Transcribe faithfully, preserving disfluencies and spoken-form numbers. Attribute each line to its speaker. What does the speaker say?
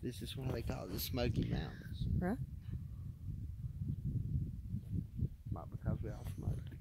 Speaker 1: This is why they call it the Smoky Mountains.
Speaker 2: Right.
Speaker 1: Not because we all smoked.